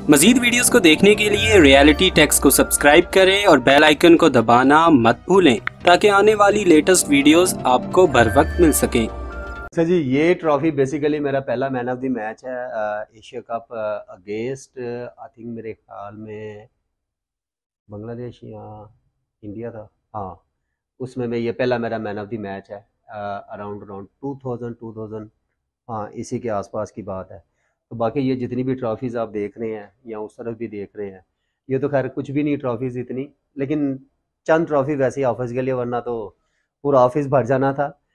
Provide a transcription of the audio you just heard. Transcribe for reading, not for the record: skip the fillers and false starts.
मजीद videos को देखने के लिए रियलिटी टेक्स को सब्सक्राइब करें और बेल आइकन को दबाना मत भूलें ताकि आने वाली लेटेस्ट वीडियोस आपको बर वक्त मिल सकें। अच्छा जी, ये ट्रॉफी बेसिकली मेरा पहला मैन ऑफ द मैच है Asia cup against I think मेरे ख्याल में बांग्लादेश या इंडिया था। हाँ, उसमें मैं ये पहला मेरा मैन ऑफ द मैच है अराउंड 2000 हाँ इसी के आसपास की बात है। तो बाकी ये जितनी भी ट्रॉफीज़ आप देख रहे हैं या उस तरफ भी देख रहे हैं, ये तो खैर कुछ भी नहीं ट्रॉफीज़ इतनी, लेकिन चंद ट्रॉफी वैसे ही ऑफिस के लिए, वरना तो पूरा ऑफिस भर जाना था।